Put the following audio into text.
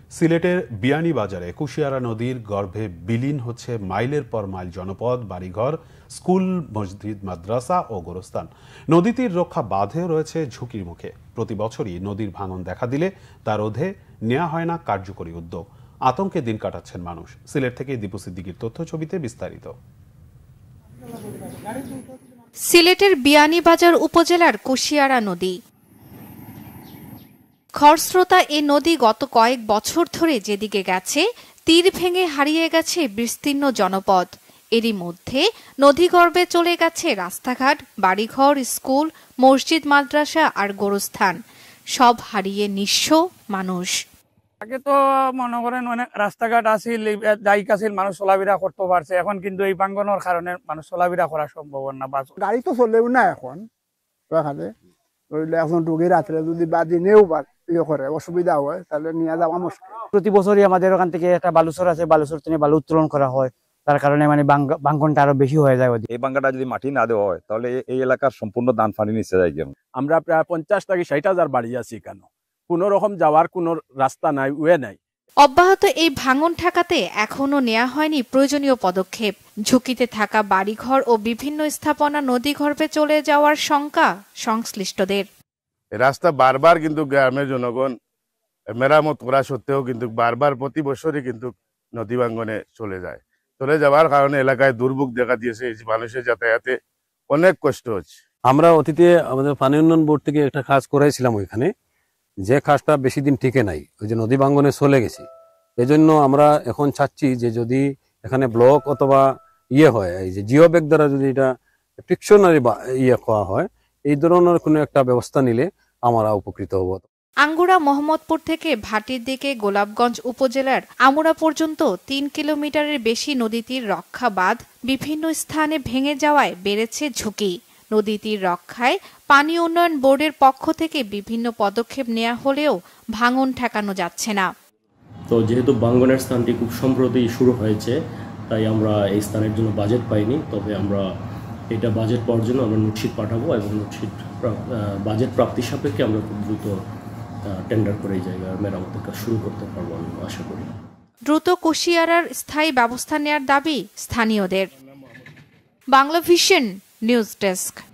সিলেটের বিয়ানীবাজারে কুশিয়ারা নদীর গর্ভে বিলীন হচ্ছে মাইলের পর মাইল জনপদ, বাড়িঘর, স্কুল, মসজিদ, মাদ্রাসা ও গোরস্থান। নদীটির রক্ষা বাঁধেও রয়েছে ঝুঁকির মুখে। প্রতি বছরই নদীর ভাঙন দেখা দিলে তা রোধে নেওয়া হয় না কার্যকরী উদ্যোগ। আতঙ্কে দিন কাটাচ্ছেন মানুষ। সিলেট থেকে দীপু সিদ্দিকীর তথ্য ছবিতে বিস্তারিত। সিলেটের বিয়ানীবাজার উপজেলার কুশিয়ারা নদী। খরস্রোতা এই নদী গত কয়েক বছর ধরে যেদিকে গেছে তীর ভেঙে হারিয়ে গেছে বিস্তীর্ণ জনপদ। এরই মধ্যে নদীগর্ভে চলে গেছে রাস্তাঘাট, বাড়িঘর, স্কুল, মসজিদ, মাদ্রাসা আর গোরস্থান। সব হারিয়ে নিঃস্ব মানুষ। আগে তো মনে করেন অনেক রাস্তাঘাট আসিল, দায়িক আসিল, মানুষ চলাফেরা করতে পারছে। এখন কিন্তু এই ভাঙ্গনের কারণে মানুষ চলাফেরা করা সম্ভব না। গাড়ি তো চলেও না এখন। এখন রোগী রাত্রে যদি বা দিনেও করে অসুবিধা হয় তাহলে নিয়ে যাওয়া মুশকিল। প্রতি বছরই আমাদের ওখান থেকে একটা বালুচর আছে, বালুচর থেকে বালু উত্তোলন করা হয়। তার কারণে মানে ভাঙ্গনটা আরো বেশি হয়ে যায়। এই ভাঙ্গাটা যদি মাটি না দেওয়া হয় তাহলে এই এলাকার সম্পূর্ণ ধান পানি নিচে যায়। আমরা প্রায় 50 থেকে 60,000 বাড়ি আছি। কেন কোন রকম যাওয়ার কোন রাস্তা নাই, ওয়ে নাই। অব্যাহত এই ভাঙন ঠেকাতে এখনো নেওয়া হয়নি প্রয়োজনীয় পদক্ষেপ। ঝুঁকিতে থাকা বাড়িঘর ও বিভিন্ন স্থাপনা নদীগর্ভে চলে যাওয়ার শঙ্কা সংশ্লিষ্টদের। রাস্তা বারবার কিন্তু গ্রামের জনগণ মেরামত করা সত্ত্বেও কিন্তু বারবার প্রতি বছরই কিন্তু নদী ভাঙ্গনে চলে যাওয়ার কারণে এলাকায় দুর্ভোগ দেখা দিয়েছে। মানুষের যাতায়াতে অনেক কষ্ট হচ্ছে। আমরা অতীতে আমাদের পানি উন্নয়ন বোর্ড থেকে একটা কাজ করেছিলাম ওইখানে, যে কাজটা বেশি দিন টিকে নাই, ওই যে নদী ভাঙ্গনে চলে গেছে। এজন্য আমরা এখন চাচ্ছি যে যদি এখানে ব্লক অথবা হয়, এই যে জিও ব্যাগ দ্বারা যদি এটা ফ্রিকশনারি করা হয়, এই ধরনের কোনো একটা ব্যবস্থা নিলে আমরা উপকৃত হব। আঙ্গুরা মোহাম্মদপুর থেকে ভাটির দিকে গোলাপগঞ্জ উপজেলার আমুরা পর্যন্ত 3 কিলোমিটারের বেশি নদীটির রক্ষা বাঁধ বিভিন্ন স্থানে ভেঙে যাওয়ায় বেড়েছে ঝুঁকি। নদীটির রক্ষায় পানি উন্নয়ন বোর্ডের পক্ষ থেকে বিভিন্ন পদক্ষেপ নেওয়া হলেও ভাঙন ঠেকানো যাচ্ছে না। তো যেহেতু ভাঙ্গনের স্থানটি খুব সম্প্রতি শুরু হয়েছে, তাই আমরা এই স্থানের জন্য বাজেট পাইনি। তবে আমরা এটা বাজেট পাওয়ার জন্য আমরা নোটশিট পাঠাবো এবং নোটশিট বাজেট প্রাপ্তি সাপেক্ষে আমরা খুব দ্রুত টেন্ডার করে এই জায়গায় মেরামতের কাজ শুরু করতে পারবো আমি আশা করি। দ্রুত কুশিয়ারার স্থায়ী ব্যবস্থা নেওয়ার দাবি স্থানীয়দের। Banglavision news desk.